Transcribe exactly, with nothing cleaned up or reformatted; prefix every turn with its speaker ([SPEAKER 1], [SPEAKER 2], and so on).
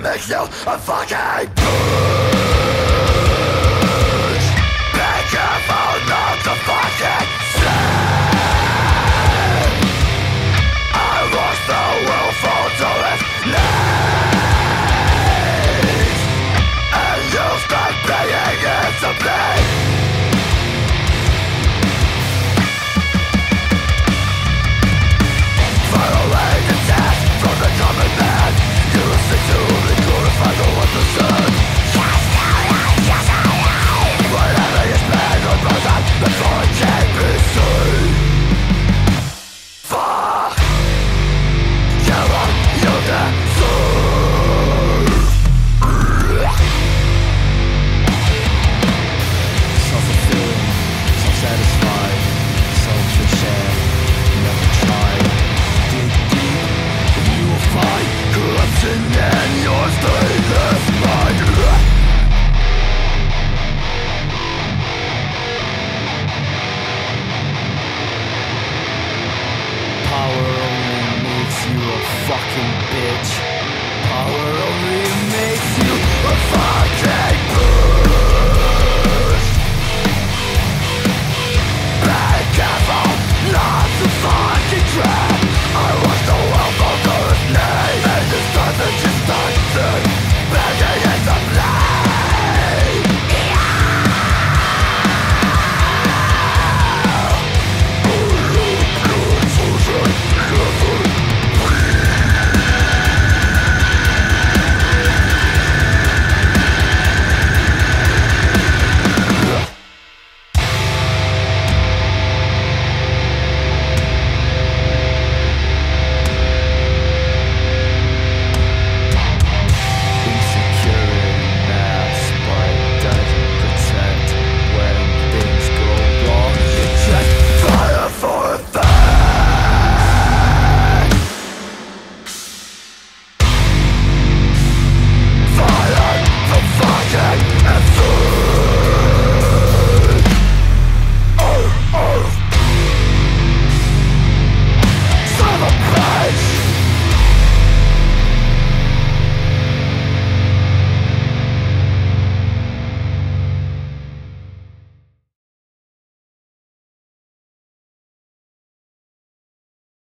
[SPEAKER 1] makes you a fucking bitch. Be careful not to fucking sin. I watch the world fall to its knees, and you start paying it to bleed. Following the death from the common man, you listen to only glorify the one percent. Just now, just alive. Whatever is bad or broken before it can be seen. Fuck you want you deserve. Self-fulfilling, self-satisfied, self-share, never tried. Dig deep and you will find corruption in your stateless mind. Power only makes you a fucking bitch. Power only